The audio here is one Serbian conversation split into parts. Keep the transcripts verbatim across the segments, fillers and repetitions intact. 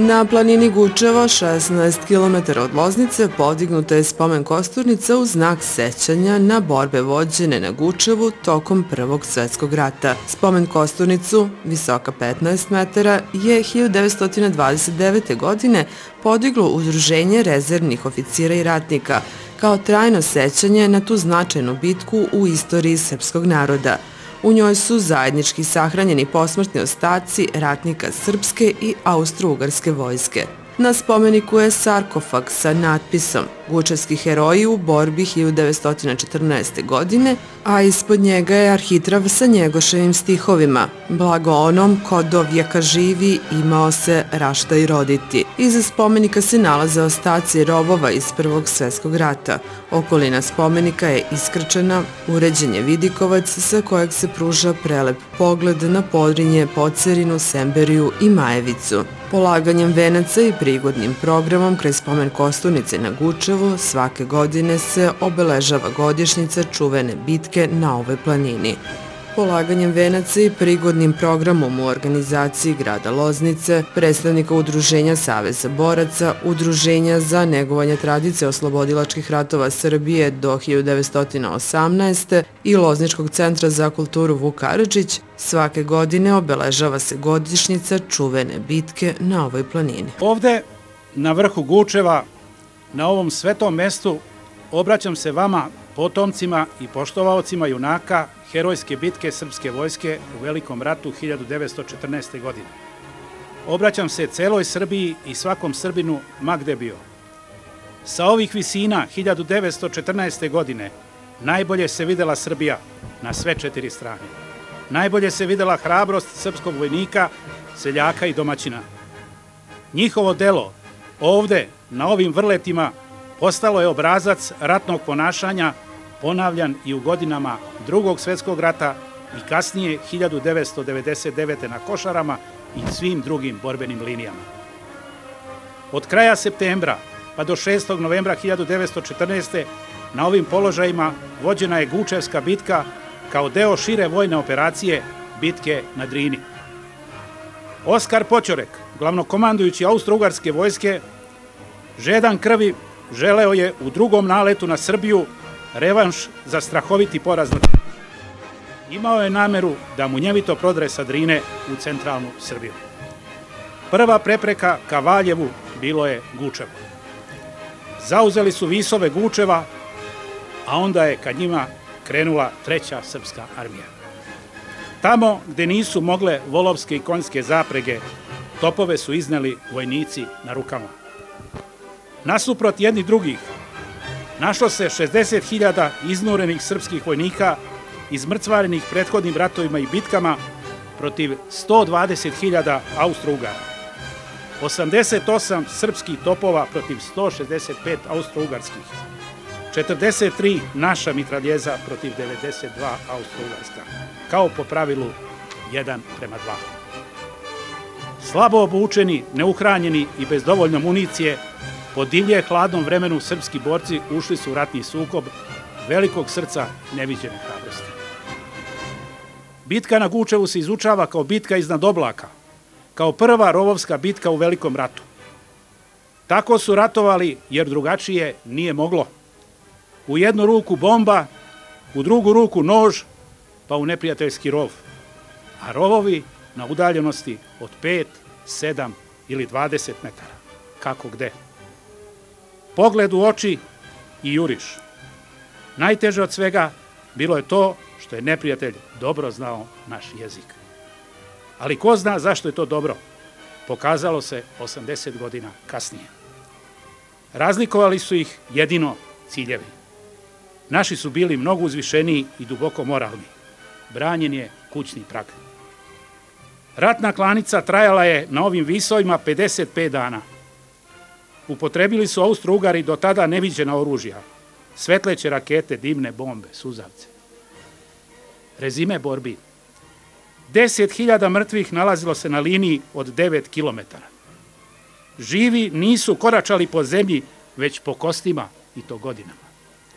Na planini Gučevo, šesnaest kilometara od Loznice, podignuta je spomen kosturnica u znak sećanja na borbe vođene na Gučevu tokom Prvog svetskog rata. Spomen kosturnicu, visoka petnaest metara, je hiljadu devetsto dvadeset devete. godine podiglo Udruženje rezervnih oficira i ratnika kao trajno sećanje na tu značajnu bitku u istoriji srpskog naroda. U njoj su zajednički sahranjeni posmrtni ostaci ratnika srpske i austro-ugarske vojske. Na spomeniku je sarkofag sa natpisom "Gučevski heroji u borbi hiljadu devetsto četrnaeste. godine", a ispod njega je arhitrav sa Njegoševim stihovima "Blago onom ko do vijeka živi, imao se rašta i roditi". Iza spomenika se nalaze ostaci rovova iz Prvog svetskog rata. Okolina spomenika je iskrčena, uređen je vidikovac sa kojeg se pruža prelep pogled na Podrinje, Pocerinu, Semberiju i Majevicu. Polaganjem venaca i prigodnim programom kraj spomen kosturnice na Gučevu svake godine se obeležava godišnjica čuvene bitke na ovoj planini. Polaganjem venaca i prigodnim programom u organizaciji grada Loznice, predstavnika Udruženja Saveza boraca, Udruženja za negovanje tradicije oslobodilačkih ratova Srbije do hiljadu devetsto osamnaeste. i Lozničkog centra za kulturu Vuk Karadžić, svake godine obeležava se godišnjica čuvene bitke na ovoj planini. Ovde, na vrhu Gučeva, na ovom svetom mestu, obraćam se vama, potomcima i poštovaocima junaka herojske bitke srpske vojske u Velikom ratu hiljadu devetsto četrnaeste. godine. Obraćam se celoj Srbiji i svakom Srbinu ma gde bio. Sa ovih visina hiljadu devetsto četrnaeste. godine najbolje se videla Srbija na sve četiri strane. Najbolje se videla hrabrost srpskog vojnika, seljaka i domaćina. Njihovo delo ovde, na ovim vrletima, postalo je obrazac ratnog ponašanja, ponavljan i u godinama Drugog svetskog rata i kasnije hiljadu devetsto devedeset devete. na Košarama i svim drugim borbenim linijama. Od kraja septembra pa do šestog novembra hiljadu devetsto četrnaeste. na ovim položajima vođena je Gučevska bitka kao deo šire vojne operacije bitke na Drini. Oskar Poćorek, glavnokomandujući austro-ugarske vojske, žedan krvi, želeo je u drugom naletu na Srbiju revanš za strahoviti poraz na Drini. Imao je nameru da munjevito prodre sa Drine u centralnu Srbiju. Prva prepreka ka Valjevu bilo je Gučevo. Zauzeli su visove Gučeva, a onda je ka njima krenula treća srpska armija. Tamo gde nisu mogle volovske i konjske zaprege, topove su izneli vojnici na rukama. Nasuprot jedni drugih, našlo se šezdeset hiljada iznurenih srpskih vojnika izmrcvarenih prethodnim ratovima i bitkama protiv sto dvadeset hiljada Austro-Ugara. osamdeset osam srpskih topova protiv sto šezdeset pet austro-ugarskih. četrdeset tri naša mitraljeza protiv devedeset dva austro-ugarska. Kao po pravilu jedan prema dva. Slabo obučeni, neuhranjeni i bez dovoljno municije, po divlje hladnom vremenu srpski borci ušli su u ratni sukob velikog srca neviđene hrabrosti. Bitka na Gučevu se izučava kao bitka iznad oblaka, kao prva rovovska bitka u Velikom ratu. Tako su ratovali jer drugačije nije moglo. U jednu ruku bomba, u drugu ruku nož, pa u neprijateljski rov. A rovovi na udaljenosti od pet, sedam ili dvadeset metara. Kako gde? Pogled u oči i juriš. Najteže od svega bilo je to što je neprijatelj dobro znao naš jezik. Ali ko zna zašto je to dobro? Pokazalo se osamdeset godina kasnije. Razlikovali su ih jedino ciljevi. Naši su bili mnogo uzvišeniji i duboko moralni. Branjen je kućni prag. Ratna klanica trajala je na ovim visovima pedeset pet dana. Upotrebili su Austro-Ugari do tada neviđena oružja. Svetleće rakete, dimne bombe, suzavce. Rezime borbi. deset hiljada mrtvih nalazilo se na liniji od devet kilometara. Živi nisu koračali po zemlji, već po kostima i to godinama.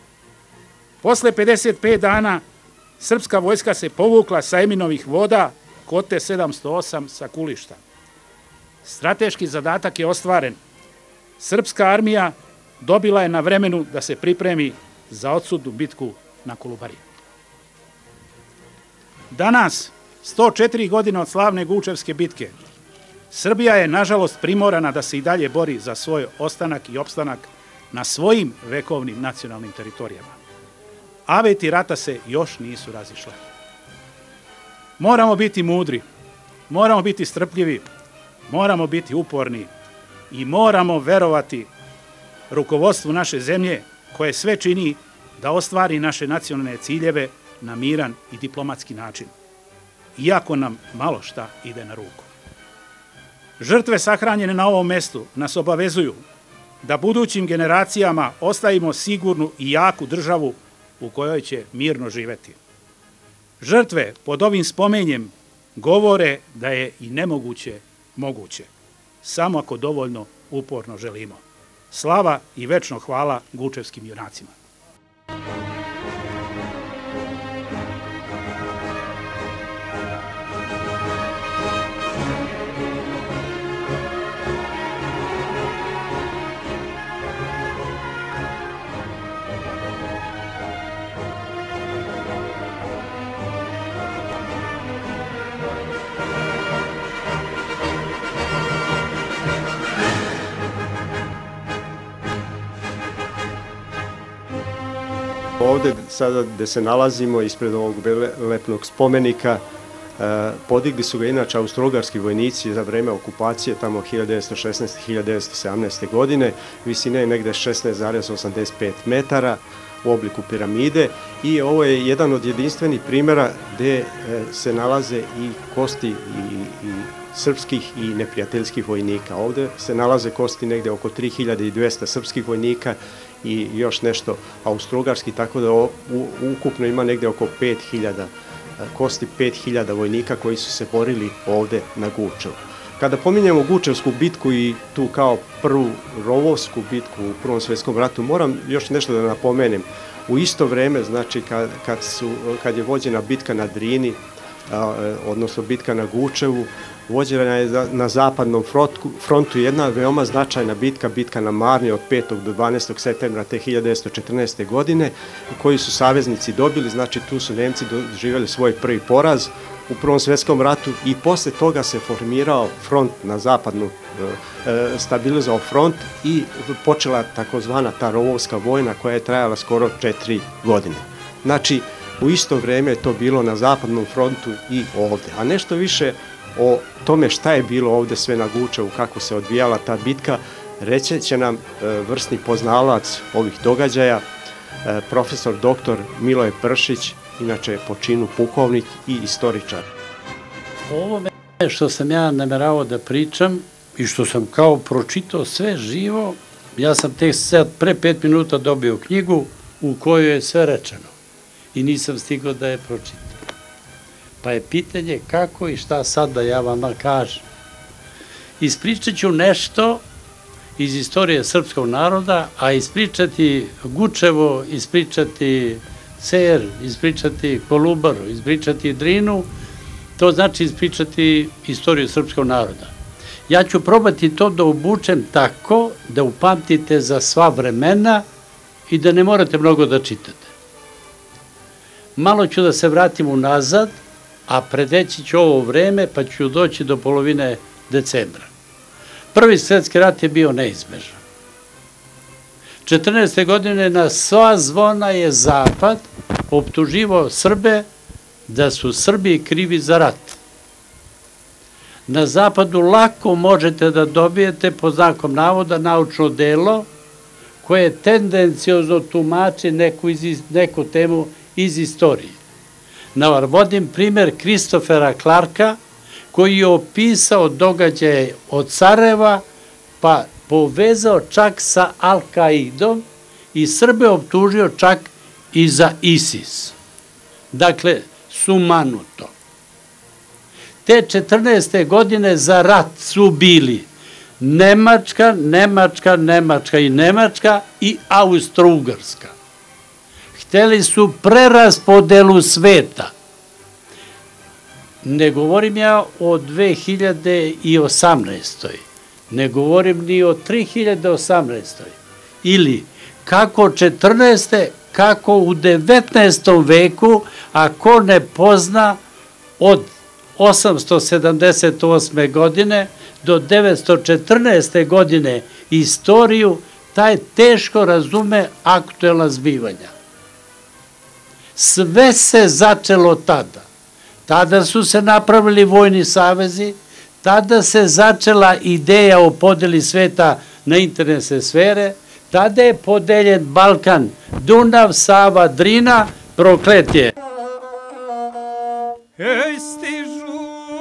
Posle pedeset pet dana srpska vojska se povukla sa Eminovih voda, kote sedamsto osam sa Kulišta. Strateški zadatak je ostvaren. Srpska armija dobila je na vremenu da se pripremi za odsudnu bitku na Kolubari. Danas, sto četiri godine od slavne Gučevske bitke, Srbija je, nažalost, primorana da se i dalje bori za svoj ostanak i opstanak na svojim vekovnim nacionalnim teritorijama. Aveti rata se još nisu razišle. Moramo biti mudri, moramo biti strpljivi, moramo biti uporni i moramo verovati rukovodstvu naše zemlje koje sve čini da ostvari naše nacionalne ciljeve na miran i diplomatski način, iako nam malo šta ide na ruku. Žrtve sahranjene na ovom mestu nas obavezuju da budućim generacijama ostavimo sigurnu i jaku državu u kojoj će mirno živeti. Žrtve pod ovim spomenjem govore da je i nemoguće moguće, samo ako dovoljno uporno želimo. Slava i večno hvala gučevskim junacima. Ovde, sada gde se nalazimo, ispred ovog lepnog spomenika, podigli su ga inače austrougarski vojnici za vreme okupacije, tamo hiljadu devetsto šesnaeste do hiljadu devetsto sedamnaeste. godine, visine je negde šesnaest zarez osamdeset pet metara u obliku piramide i ovo je jedan od jedinstvenih primjera gde se nalaze i kosti i, i srpskih i neprijateljskih vojnika. Ovde se nalaze kosti negde oko tri hiljade dvesta srpskih vojnika i još nešto austrougarski, tako da ukupno ima negde oko pet hiljada kosti, pet hiljada vojnika koji su se borili ovde na Gučevu. Kada pominjemo Gučevsku bitku i tu kao prvu rovovsku bitku u Prvom svjetskom ratu, moram još nešto da napomenem. U isto vreme, znači kad, kad, su, kad je vođena bitka na Drini, a, odnosno bitka na Gučevu, vođena je na zapadnom frontu, frontu jedna veoma značajna bitka, bitka na Marni od petog do dvanaestog septembra te hiljadu devetsto četrnaeste. godine, koju su saveznici dobili, znači tu su Nemci doživjeli svoj prvi poraz u Prvom svjetskom ratu i posle toga se formirao front na zapadnu, e, stabilizao front i počela takozvana ta rovovska vojna koja je trajala skoro četiri godine. Znači, u isto vreme je to bilo na zapadnom frontu i ovde. A nešto više o tome šta je bilo ovde sve na Gučevu, kako se odvijala ta bitka, reći će nam e, vrsni poznalac ovih događaja, e, profesor doktor Miloje Pršić, inače po činu pukovnik i istoričar. Ovo što sam ja nameravao da pričam i što sam kao pročitao sve živo, ja sam tek sad pre pet minuta dobio knjigu u kojoj je sve rečeno i nisam stigao da je pročitam. Pa je pitanje kako i šta sad da ja vama kažem. Ispričat ću nešto iz istorije srpskog naroda, a ispričati Gučevo, ispričati Cer, ispričati Kolubaru, ispričati Drinu, to znači ispričati istoriju srpskog naroda. Ja ću probati to da obučem tako da upamtite za sva vremena i da ne morate mnogo da čitate. Malo ću da se vratim unazad, a predeći ću ovo vreme pa ću doći do polovine decembra. Prvi svjetski rat je bio neizbežan. četrnaeste. godine na sva zvona je Zapad optuživao Srbe da su Srbi krivi za rat. Na Zapadu lako možete da dobijete, po znakom navoda, naučno delo koje tendenciozno tumači neku, iz, neku temu iz istorije. Navodim primer Kristofera Clarka, koji je opisao događaje od Sarajeva, pa povezao čak sa Al-Kaidom i Srbe optužio čak i za ISIS. Dakle, sumanuto. Te četrnaeste. godine za rat su bili Nemačka, Nemačka, Nemačka i Nemačka i Austro-Ugarska. Hteli su preraspodelu sveta. Ne govorim ja o dve hiljade osamnaestoj. Ne govorim ni o tri hiljade osamnaestoj. Ili kako četrnaeste. kako u devetnaestom veku, a ko ne pozna od osamsto sedamdeset osme. godine do devetsto četrnaeste. godine istoriju, taj teško razume aktuelna zbivanja. Sve se začelo tada. Tada su se napravili vojni savezi, tada se začela ideja o podeli sveta na interesne sfere, tada je podeljen Balkan, Dunav, Sava, Drina, proklet je. Ej, stižu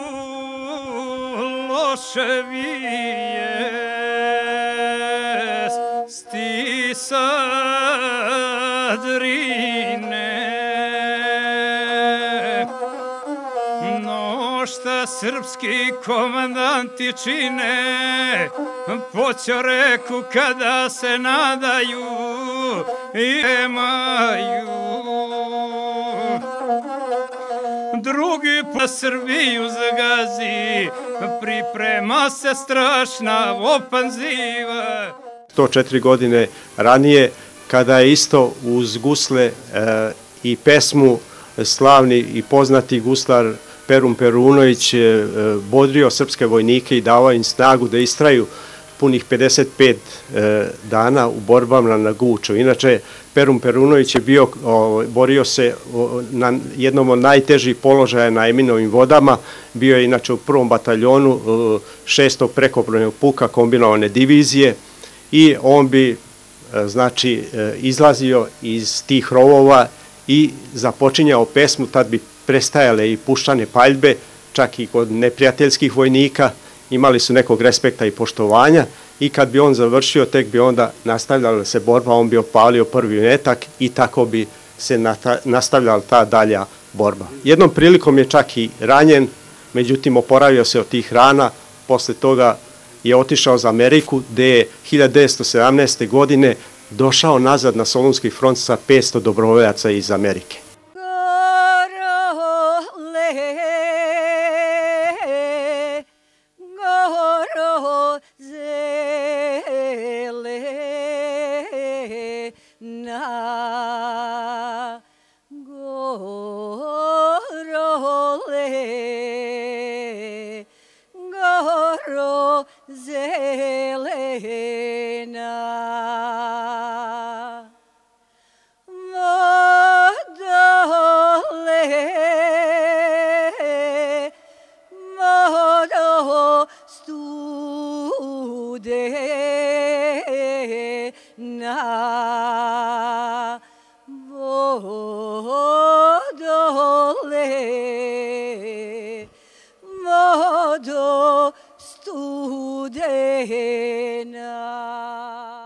loše vijesti sa Drine, no šta srpski komandanti čine, poćo reku kada se nadaju i emaju. Drugi pa Srbiju zagazi, priprema se strašna ofanziva. sto četiri godine ranije, kada je isto uz gusle e, i pesmu slavni i poznati guslar Perun Perunović e, bodrio srpske vojnike i davao im snagu da istraju punih pedeset pet e, dana u borbama na Guču. Inače, Perun Perunović je bio, o, borio se o, na jednom od najtežih položaja na Eminovim vodama, bio je inače u prvom bataljonu o, šestog prekoplovnog puka kombinovane divizije i on bi, e, znači, e, izlazio iz tih rovova i započinjao pesmu, tad bi prestajale i puštane paljbe, čak i kod neprijateljskih vojnika, imali su nekog respekta i poštovanja i kad bi on završio, tek bi onda nastavljala se borba, on bi opalio prvi metak i tako bi se nastavljala ta dalja borba. Jednom prilikom je čak i ranjen, međutim oporavio se od tih rana, posle toga je otišao za Ameriku, gde je hiljade devetsto sedamnaeste. godine došao nazad na Solunski front sa petsto dobrovoljaca iz Amerike. Vodo studena.